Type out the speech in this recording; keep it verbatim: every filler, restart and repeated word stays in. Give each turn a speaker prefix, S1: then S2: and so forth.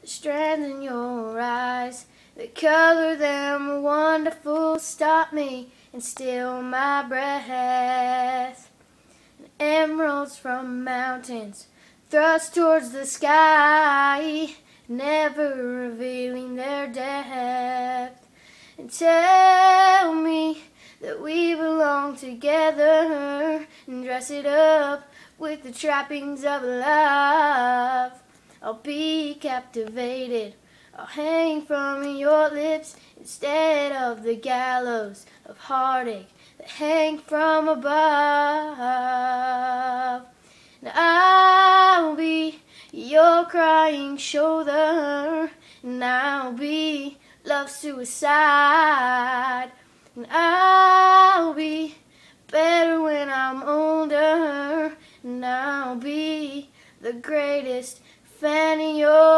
S1: the strands in your eyes, the color them are wonderful, stop me and steal my breath. And emeralds from mountains thrust towards the sky, never revealing their depth. And tell me that we belong together, and dress it up with the trappings of love. I'll be captivated, I'll hang from your lips instead of the gallows of heartache that hang from above. And I'll be your crying shoulder, and I'll be love's suicide. And I'll be better when I'm older, and I'll be the greatest fan of yours.